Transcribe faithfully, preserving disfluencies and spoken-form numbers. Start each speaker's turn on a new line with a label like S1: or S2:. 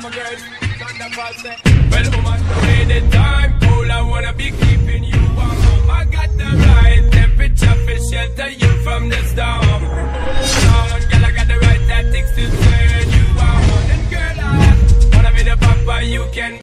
S1: my girl. Thunderfall say, well, woman, the way the time goes.